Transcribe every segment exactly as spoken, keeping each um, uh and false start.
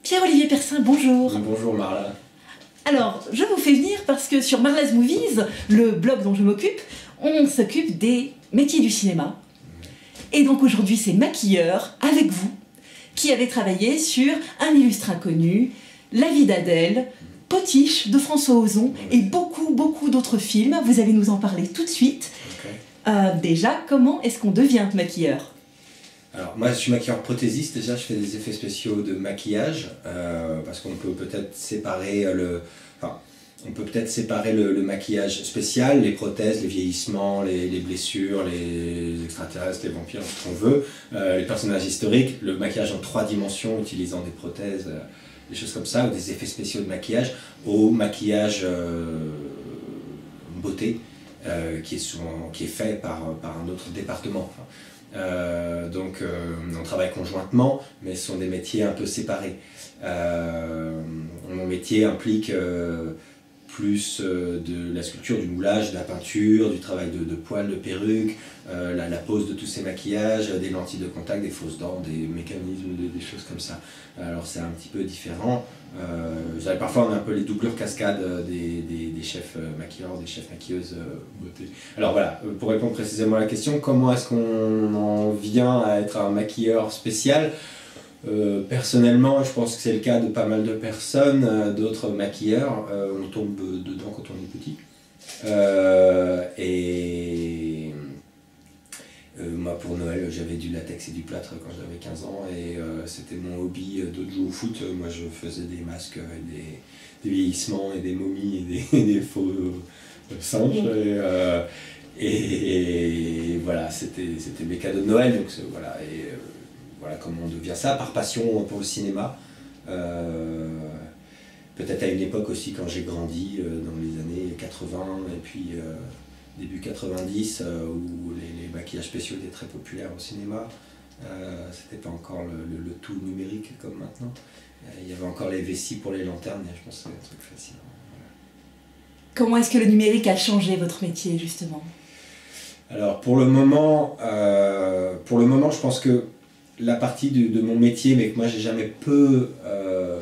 Pierre-Olivier Persin, bonjour. Bonjour Marla. Alors, je vous fais venir parce que sur Marla's Movies, le blog dont je m'occupe, on s'occupe des métiers du cinéma. Et donc aujourd'hui, c'est maquilleur, avec vous, qui avez travaillé sur Un illustre inconnu, La vie d'Adèle, Potiche de François Ozon et beaucoup, beaucoup d'autres films. Vous allez nous en parler tout de suite. Okay. Euh, déjà, comment est-ce qu'on devient maquilleur ? Alors moi je suis maquilleur prothésiste, déjà je fais des effets spéciaux de maquillage, euh, parce qu'on peut peut-être séparer le... Enfin, on peut peut-être séparer le, le maquillage spécial, les prothèses, les vieillissements, les, les blessures, les extraterrestres, les vampires, ce qu'on veut, euh, les personnages historiques, le maquillage en trois dimensions utilisant des prothèses, euh, des choses comme ça, ou des effets spéciaux de maquillage, au maquillage euh, beauté, euh, qui, est souvent, qui est fait par, par un autre département. Enfin, Euh, donc euh, on travaille conjointement, mais ce sont des métiers un peu séparés. Euh, mon métier implique euh, plus euh, de la sculpture, du moulage, de la peinture, du travail de, de poils, de perruques, euh, la, la pose de tous ces maquillages, des lentilles de contact, des fausses dents, des mécanismes, des, des choses comme ça. Alors c'est un petit peu différent. Euh, parfois on a un peu les doublures cascades des, des, des chefs maquilleurs, des chefs maquilleuses euh, beauté. Alors voilà, pour répondre précisément à la question, comment est-ce qu'on en vient à être un maquilleur spécial ? Euh, personnellement, je pense que c'est le cas de pas mal de personnes, euh, d'autres maquilleurs, euh, on tombe dedans quand on est petit. Euh, et euh, moi pour Noël, j'avais du latex et du plâtre quand j'avais quinze ans et euh, c'était mon hobby de jouer au foot. Moi je faisais des masques, et des, des vieillissements et des momies et des, des faux euh, singes. Et, euh, et, et voilà, c'était mes cadeaux de Noël. Donc voilà. Et, euh, Voilà comment on devient ça, par passion pour le cinéma. Euh, Peut-être à une époque aussi quand j'ai grandi, euh, dans les années quatre-vingts et puis euh, début quatre-vingt-dix, euh, où les, les maquillages spéciaux étaient très populaires au cinéma. Euh, C'était pas encore le, le, le tout numérique comme maintenant. Euh, il y avait encore les vessies pour les lanternes, et je pense que c'est un truc facile. Voilà. Comment est-ce que le numérique a changé votre métier justement ? Alors pour le moment, euh, pour le moment je pense que la partie de, de mon métier, mais que moi j'ai jamais peu euh,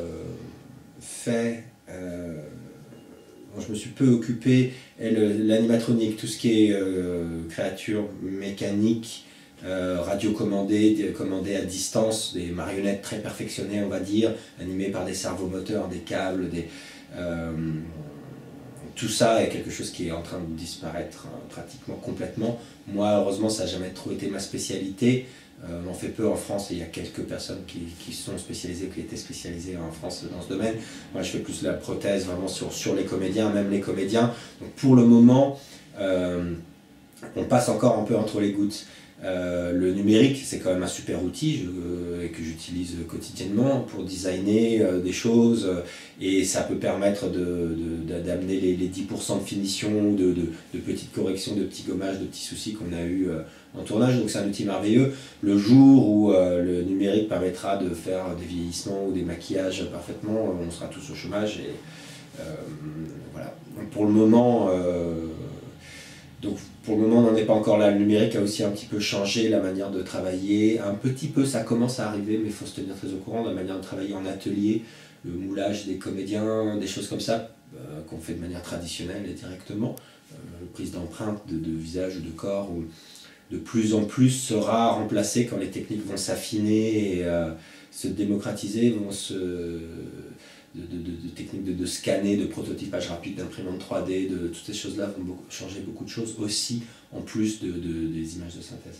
fait, euh, dont je me suis peu occupé, est l'animatronique, tout ce qui est euh, créature mécanique, euh, radiocommandée, commandée à distance, des marionnettes très perfectionnées on va dire, animées par des servomoteurs, des câbles, des, euh, tout ça est quelque chose qui est en train de disparaître hein, pratiquement complètement. Moi heureusement ça n'a jamais trop été ma spécialité. Euh, on en fait peu en France et il y a quelques personnes qui, qui sont spécialisées, qui étaient spécialisées en France dans ce domaine. Moi je fais plus la prothèse vraiment sur, sur les comédiens, même les comédiens. Donc pour le moment, euh, on passe encore un peu entre les gouttes. Euh, le numérique c'est quand même un super outil je, euh, que j'utilise quotidiennement pour designer euh, des choses euh, et ça peut permettre d'amener les, les dix pour cent de finition, de, de, de petites corrections, de petits gommages, de petits soucis qu'on a eu euh, en tournage, donc c'est un outil merveilleux. Le jour où euh, le numérique permettra de faire des vieillissements ou des maquillages parfaitement, on sera tous au chômage et euh, voilà. Donc pour le moment euh, Donc pour le moment on n'en est pas encore là, le numérique a aussi un petit peu changé la manière de travailler, un petit peu ça commence à arriver mais il faut se tenir très au courant de la manière de travailler en atelier, le moulage des comédiens, des choses comme ça euh, qu'on fait de manière traditionnelle et directement, euh, prise d'empreintes de, de visage ou de corps, où de plus en plus sera remplacé quand les techniques vont s'affiner et euh, se démocratiser, vont se... De, de, de, de techniques de, de scanner, de prototypage rapide, d'imprimante trois D, de toutes ces choses-là vont beaucoup, changer beaucoup de choses aussi, en plus de, de, des images de synthèse.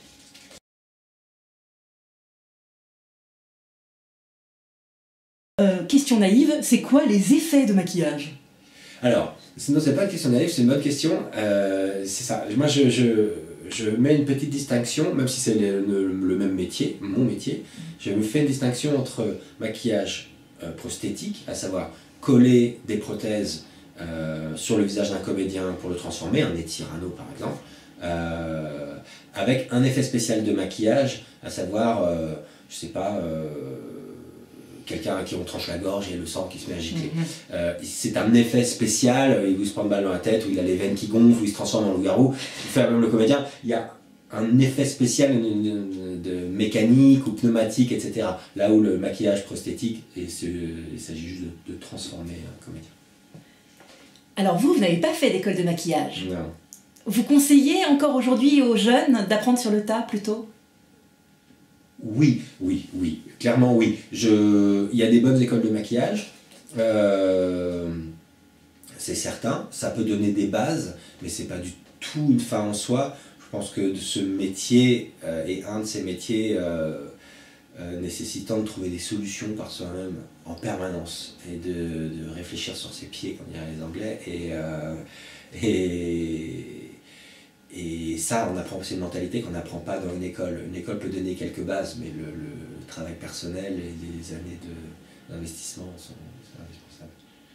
Euh, question naïve, c'est quoi les effets de maquillage ? Alors, sinon c'est pas une question naïve, c'est une bonne question. Euh, c'est ça. Moi, je, je, je mets une petite distinction, même si c'est le, le, le même métier, mon métier, je me fais une distinction entre maquillage Euh, prosthétique, à savoir coller des prothèses euh, sur le visage d'un comédien pour le transformer, un nez de Cyrano par exemple, euh, avec un effet spécial de maquillage, à savoir, euh, je sais pas, euh, quelqu'un à qui on tranche la gorge et le sang qui se met à gicler. Mm-hmm. euh, c'est un effet spécial, il vous se prend une balle dans la tête, ou il a les veines qui gonflent, ou il se transforme en loup-garou, il fait même le comédien. Il y a un effet spécial de, de mécanique ou pneumatique, et cetera. Là où le maquillage prosthétique, et il s'agit juste de, de transformer un comédien. Alors vous, vous n'avez pas fait d'école de maquillage. Non. Vous conseillez encore aujourd'hui aux jeunes d'apprendre sur le tas plutôt? Oui, oui, oui, clairement oui. Je... Il y a des bonnes écoles de maquillage, euh... c'est certain, ça peut donner des bases, mais c'est pas du tout une fin en soi. Je pense que ce métier euh, est un de ces métiers euh, euh, nécessitant de trouver des solutions par soi-même en permanence et de, de réfléchir sur ses pieds, comme diraient les Anglais. Et, euh, et, et ça, on apprend, c'est une mentalité qu'on n'apprend pas dans une école. Une école peut donner quelques bases, mais le, le, le travail personnel et les années d'investissement sont, sont indispensables.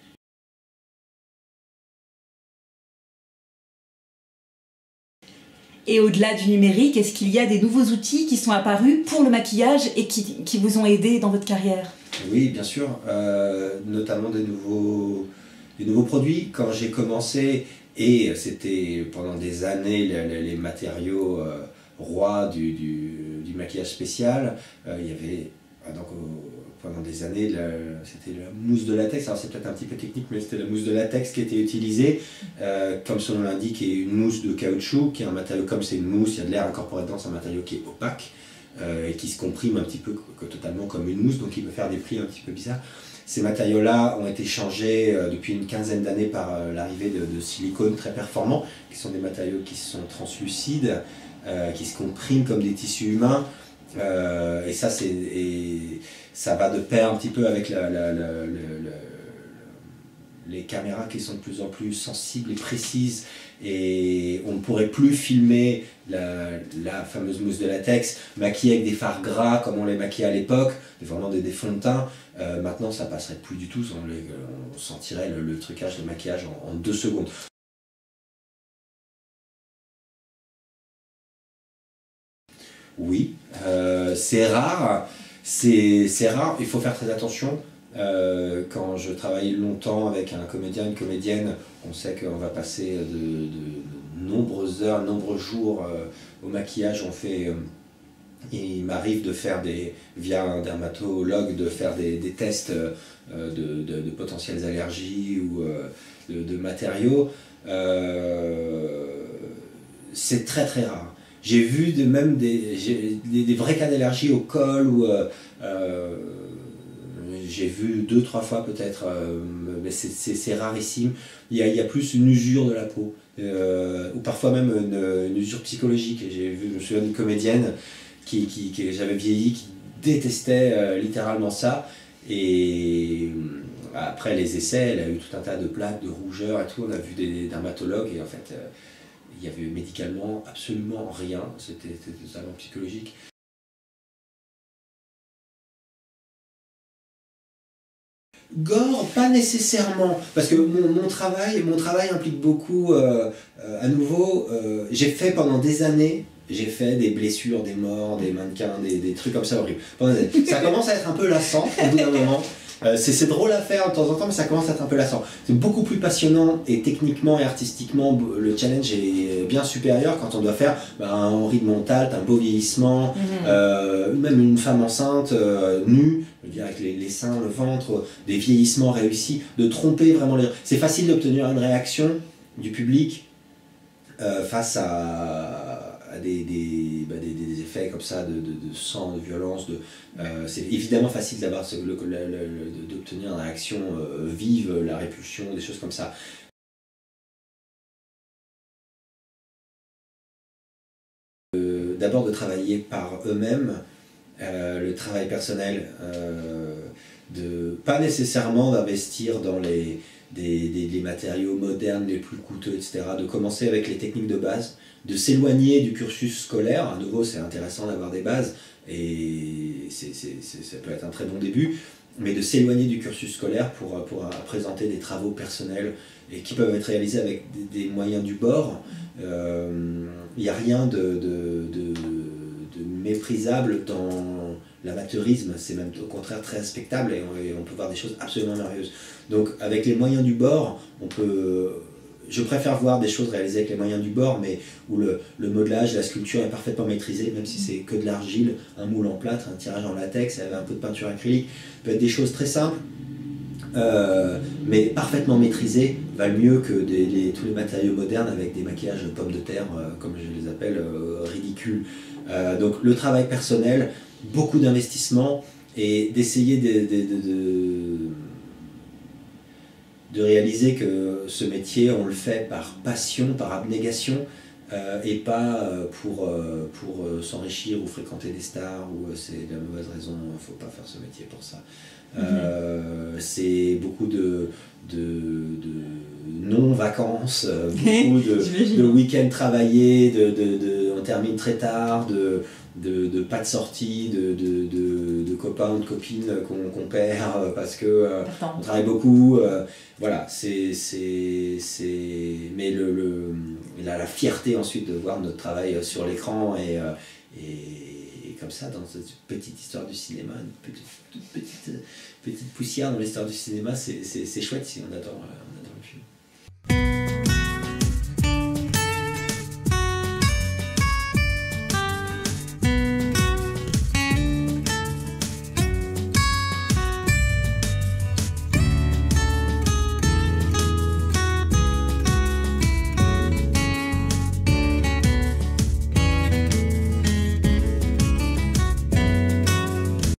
Et au-delà du numérique, est-ce qu'il y a des nouveaux outils qui sont apparus pour le maquillage et qui, qui vous ont aidé dans votre carrière? Oui, bien sûr, euh, notamment des nouveaux, des nouveaux produits. Quand j'ai commencé, et c'était pendant des années les, les matériaux euh, rois du, du, du maquillage spécial, euh, il y avait, donc, au, pendant des années, c'était la mousse de latex. Alors c'est peut-être un petit peu technique, mais c'était la mousse de latex qui était utilisée. Euh, comme son nom l'indique, est une mousse de caoutchouc, qui est un matériau, comme c'est une mousse, il y a de l'air incorporé dedans, c'est un matériau qui est opaque, euh, et qui se comprime un petit peu que, totalement comme une mousse, donc il peut faire des plis un petit peu bizarres. Ces matériaux-là ont été changés euh, depuis une quinzaine d'années par euh, l'arrivée de, de silicone très performants, qui sont des matériaux qui sont translucides, euh, qui se compriment comme des tissus humains. Euh, et ça, c'est, et ça va de pair un petit peu avec la, la, la, la, la, les caméras qui sont de plus en plus sensibles et précises, et on ne pourrait plus filmer la, la fameuse mousse de latex maquillée avec des fards gras comme on les maquillait à l'époque, vraiment des, des fonds de teint. Euh, maintenant ça passerait plus du tout, on, les, on sentirait le, le trucage, le maquillage en, en deux secondes. Oui, euh, c'est rare, c'est rare, il faut faire très attention. Euh, quand je travaille longtemps avec un comédien, une comédienne, on sait qu'on va passer de, de, de nombreuses heures, de nombreux jours euh, au maquillage. On fait, euh, il m'arrive de faire des, via un dermatologue, de faire des, des tests euh, de, de, de potentielles allergies ou euh, de, de matériaux. Euh, c'est très très rare. J'ai vu de même des, des, des vrais cas d'allergie au col, ou euh, euh, j'ai vu deux, trois fois peut-être, euh, mais c'est rarissime. Il y, a, il y a plus une usure de la peau, euh, ou parfois même une, une usure psychologique. J'ai vu, je me souviens d'une comédienne qui, qui, qui j'avais vieilli, qui détestait euh, littéralement ça. Et après les essais, elle a eu tout un tas de plaques, de rougeurs et tout. On a vu des, des dermatologues, et en fait, euh, il y avait médicalement absolument rien. C'était totalement psychologique. Gore, pas nécessairement, parce que mon, mon, travail, mon travail implique beaucoup, euh, euh, à nouveau, euh, j'ai fait pendant des années, j'ai fait des blessures, des morts, des mannequins, des, des trucs comme ça horribles. Ça commence à être un peu lassant au bout d'un moment. Euh, c'est drôle à faire de temps en temps, mais ça commence à être un peu lassant. C'est beaucoup plus passionnant, et techniquement et artistiquement, le challenge est bien supérieur quand on doit faire bah, un Henri de Montalt, un beau vieillissement, mmh. euh, même une femme enceinte euh, nue, je veux dire, avec les, les seins, le ventre, des vieillissements réussis, de tromper vraiment les... C'est facile d'obtenir une réaction du public euh, face à, à des, des, bah, des, des effets comme ça de, de, de sang, de violence. De, euh, c'est évidemment facile d'avoir d'obtenir une réaction euh, vive, la répulsion, des choses comme ça. Euh, D'abord de travailler par eux-mêmes, euh, le travail personnel, euh, de pas nécessairement d'investir dans les, des, des, des matériaux modernes les plus coûteux, et cetera. De commencer avec les techniques de base, de s'éloigner du cursus scolaire. À nouveau, c'est intéressant d'avoir des bases, et c'est, c'est, c'est, ça peut être un très bon début, mais de s'éloigner du cursus scolaire pour, pour présenter des travaux personnels, et qui peuvent être réalisés avec des, des moyens du bord. Il euh, n'y a rien de, de, de, de méprisable dans l'amateurisme, c'est même au contraire très respectable, et on, et on peut voir des choses absolument merveilleuses. Donc avec les moyens du bord, on peut je préfère voir des choses réalisées avec les moyens du bord, mais où le, le modelage, la sculpture est parfaitement maîtrisé, même si c'est que de l'argile, un moule en plâtre, un tirage en latex, avec un peu de peinture acrylique. Ça peut être des choses très simples, euh, mais parfaitement maîtrisées, valent mieux que des, des, tous les matériaux modernes avec des maquillages pommes de terre, euh, comme je les appelle, euh, ridicules. Euh, donc le travail personnel, beaucoup d'investissement, et d'essayer de, de, de, de, de réaliser que ce métier, on le fait par passion, par abnégation, euh, et pas pour, euh, pour euh, s'enrichir ou fréquenter des stars, ou euh, c'est la mauvaise raison, il ne faut pas faire ce métier pour ça. Mm-hmm. euh, c'est beaucoup de, de, de non-vacances, euh, beaucoup de, de week-ends travaillés, de, de, de, on termine très tard, de... De, de pas de sortie, de, de, de, de copains ou de copines qu'on qu'on perd parce que euh, on travaille beaucoup. Euh, voilà, c'est, c'est, c'est... Mais le, le, la, la fierté ensuite de voir notre travail sur l'écran et, euh, et, et comme ça, dans cette petite histoire du cinéma, une petite, toute petite, petite poussière dans l'histoire du cinéma, c'est, c'est, c'est chouette si on adore, on adore le film.